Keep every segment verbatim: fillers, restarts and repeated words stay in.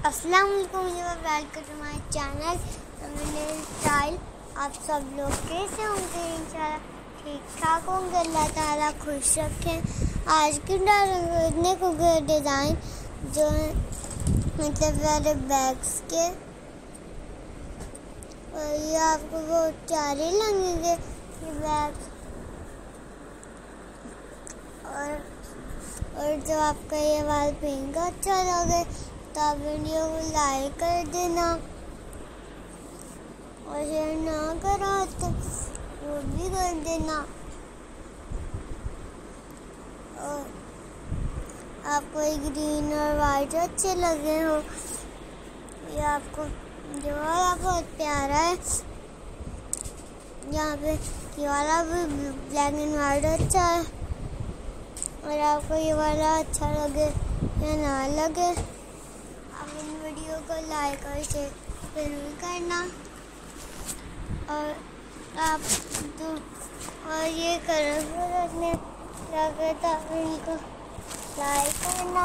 अस्सलाम वालेकुम, welcome to my channel style. आप सब लोग कैसे होंगे? इंशाल्लाह ठीक ठाक होंगे। अल्लाह ताला खुश रखें। आज की डालने को डिज़ाइन जो मतलब वाले बैग्स के, और ये आपको बहुत प्यारे लगेंगे ये बैग्स। और और जो आपका ये वाला पिंक अच्छा लगे तो आप वीडियो को लाइक कर देना, और शेयर ना करो तो वो भी कर देना। और आपको ये ग्रीन और वाइट अच्छे लगे हो, ये आपको ये वाला बहुत प्यारा है। यहाँ पे ये वाला भी ब्लैक एंड वाइट अच्छा है। और आपको ये वाला अच्छा लगे या ना लगे, आप इन वीडियो को लाइक और शेयर जरूर करना। और आप तो और ये कलर में लगे तो इनको लाइक करना।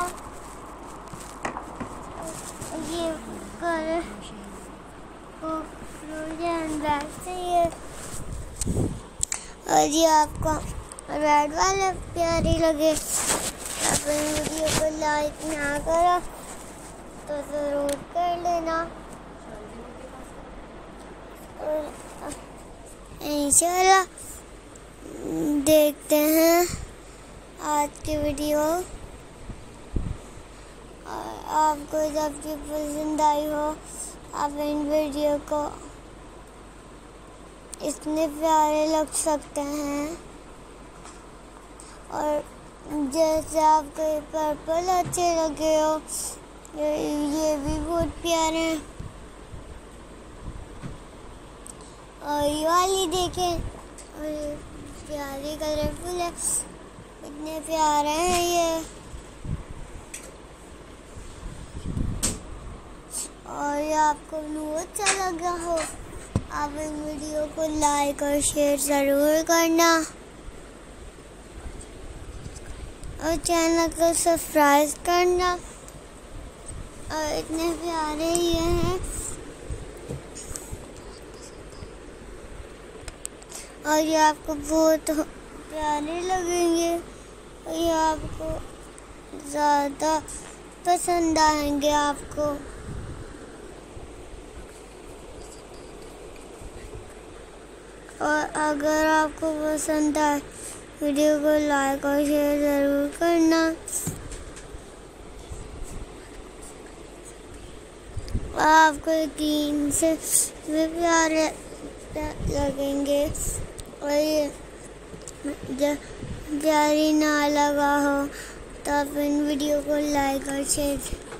ये कलर को बैग चाहिए, और ये आपको रेड वाले प्यारे लगे, आप इन वीडियो को लाइक ना करो तो ज़रूर कर लेना। और इंशाल्लाह देखते हैं आज की वीडियो। आपको जब भी पसंद आई हो, आप इन वीडियो को इतने प्यारे लग सकते हैं। और जैसे आपको ये पर्पल अच्छे लगे हो, ये, ये भी बहुत प्यारे हैं। और ये वाली देखें, और ये प्यारी कलरफुल है, इतने प्यारे हैं ये। और ये आपको ब्लू अच्छा लगा हो, आप इन वीडियो को लाइक और शेयर ज़रूर करना, और चैनल को सब्सक्राइब करना। और इतने प्यारे ये हैं, और ये आपको बहुत प्यारे लगेंगे, और ये आपको ज़्यादा पसंद आएंगे आपको। और अगर आपको पसंद आए वीडियो को लाइक और शेयर ज़रूर करना। आपको यकीन से भी प्यारे लगेंगे, और ये जब प्यारी ना लगा हो तो आप इन वीडियो को लाइक और शेयर